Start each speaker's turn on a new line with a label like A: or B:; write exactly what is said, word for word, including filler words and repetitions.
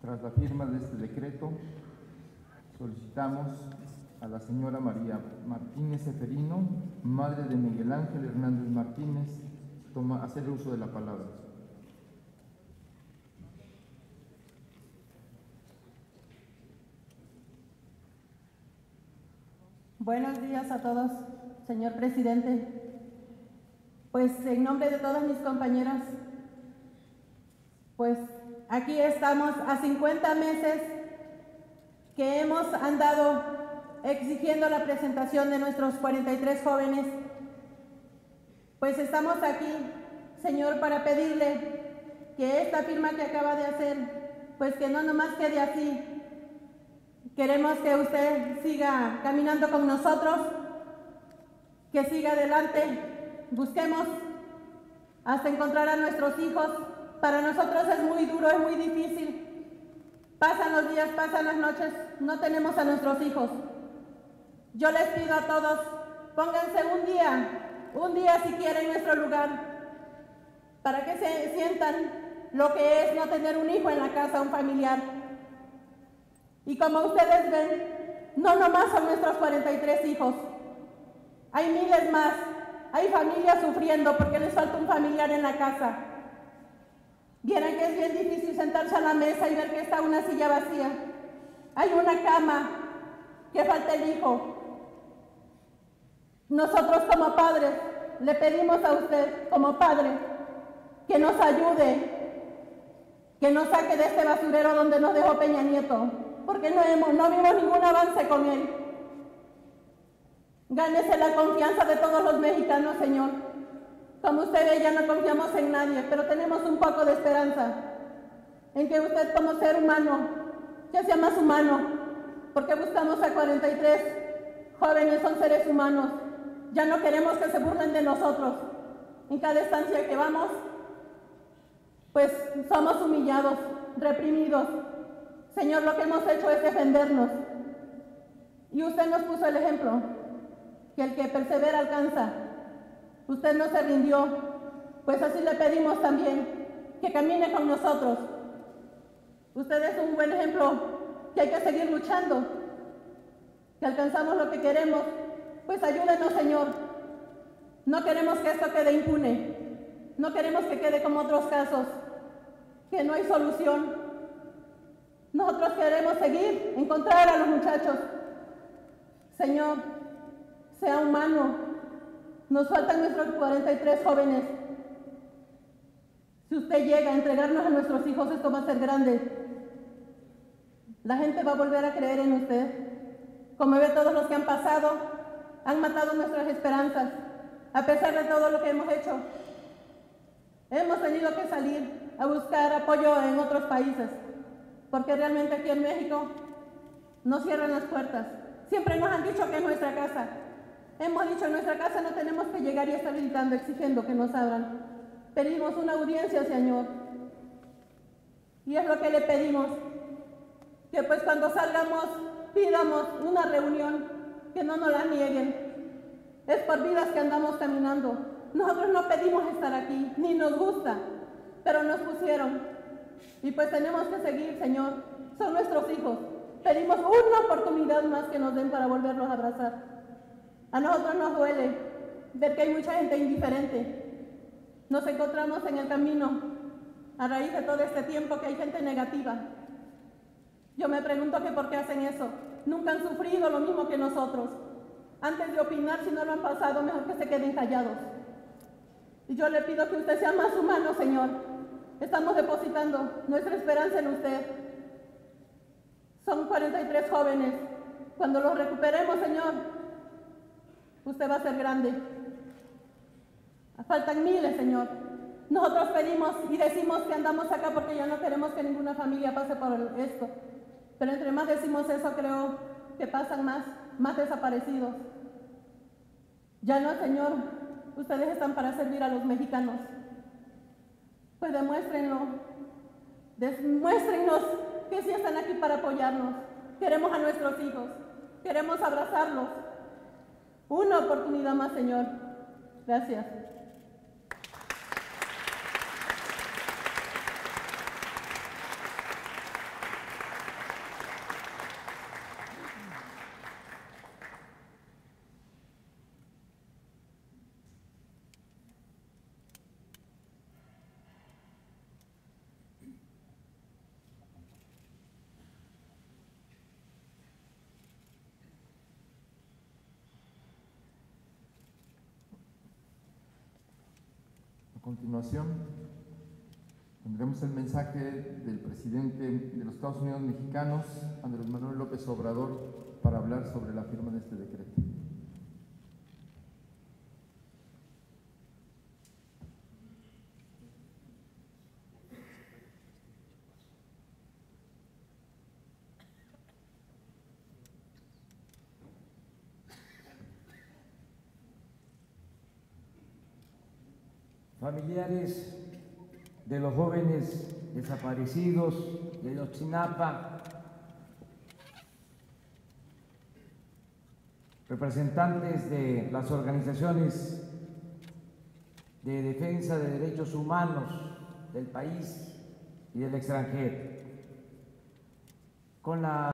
A: Tras la firma de este decreto, solicitamos a la señora María Martínez Seferino, madre de Miguel Ángel Hernández Martínez, toma, hacer uso de la palabra.
B: Buenos días a todos, señor presidente. Pues en nombre de todas mis compañeras, pues aquí estamos a cincuenta meses que hemos andado exigiendo la presentación de nuestros cuarenta y tres jóvenes. Pues estamos aquí, señor, para pedirle que esta firma que acaba de hacer, pues que no nomás quede así. Queremos que usted siga caminando con nosotros, que siga adelante, busquemos hasta encontrar a nuestros hijos. Para nosotros es muy duro, es muy difícil. Pasan los días, pasan las noches, no tenemos a nuestros hijos. Yo les pido a todos, pónganse un día, un día si quieren en nuestro lugar, para que se sientan lo que es no tener un hijo en la casa, un familiar. Y como ustedes ven, no nomás son nuestros cuarenta y tres hijos, hay miles más, hay familias sufriendo porque les falta un familiar en la casa. Vieran que es bien difícil sentarse a la mesa y ver que está una silla vacía. Hay una cama, que falta el hijo. Nosotros como padres le pedimos a usted, como padre, que nos ayude, que nos saque de este basurero donde nos dejó Peña Nieto, porque no, hemos, no vimos ningún avance con él. Gánese la confianza de todos los mexicanos, señor. Como usted ve, ya no confiamos en nadie, pero tenemos un poco de esperanza en que usted como ser humano, que sea más humano, porque buscamos a cuarenta y tres jóvenes, son seres humanos. Ya no queremos que se burlen de nosotros. En cada estancia que vamos, pues somos humillados, reprimidos. Señor, lo que hemos hecho es defendernos. Y usted nos puso el ejemplo, que el que persevera alcanza. Usted no se rindió, pues así le pedimos también que camine con nosotros. Usted es un buen ejemplo, que hay que seguir luchando, que alcanzamos lo que queremos. Pues ayúdenos, Señor. No queremos que esto quede impune, no queremos que quede como otros casos, que no hay solución. Nosotros queremos seguir, encontrar a los muchachos. Señor, sea humano. Nos faltan nuestros cuarenta y tres jóvenes. Si usted llega a entregarnos a nuestros hijos, esto va a ser grande. La gente va a volver a creer en usted. Como ve, todos los que han pasado han matado nuestras esperanzas, a pesar de todo lo que hemos hecho. Hemos tenido que salir a buscar apoyo en otros países, porque realmente aquí en México nos cierran las puertas. Siempre nos han dicho que es nuestra casa. Hemos dicho, en nuestra casa no tenemos que llegar y estar gritando, exigiendo que nos abran. Pedimos una audiencia, Señor. Y es lo que le pedimos, que pues cuando salgamos pidamos una reunión, que no nos la nieguen. Es por vidas que andamos caminando. Nosotros no pedimos estar aquí, ni nos gusta, pero nos pusieron. Y pues tenemos que seguir, Señor. Son nuestros hijos. Pedimos una oportunidad más que nos den para volverlos a abrazar. A nosotros nos duele ver que hay mucha gente indiferente. Nos encontramos en el camino a raíz de todo este tiempo que hay gente negativa. Yo me pregunto que por qué hacen eso. Nunca han sufrido lo mismo que nosotros. Antes de opinar, si no lo han pasado, mejor que se queden callados. Y yo le pido que usted sea más humano, Señor. Estamos depositando nuestra esperanza en usted. Son cuarenta y tres jóvenes. Cuando los recuperemos, Señor, usted va a ser grande. Faltan miles, Señor. Nosotros pedimos y decimos que andamos acá porque ya no queremos que ninguna familia pase por esto. Pero entre más decimos eso, creo que pasan más, más desaparecidos. Ya no, Señor, ustedes están para servir a los mexicanos. Pues demuéstrenlo. Demuéstrennos que sí están aquí para apoyarnos. Queremos a nuestros hijos. Queremos abrazarlos. Una oportunidad más, Señor. Gracias.
A: continuación, tendremos el mensaje del presidente de los Estados Unidos mexicanos, Andrés Manuel López Obrador, para hablar sobre la firma de este decreto.
C: Familiares de los jóvenes desaparecidos de Ayotzinapa, representantes de las organizaciones de defensa de derechos humanos del país y del extranjero, con la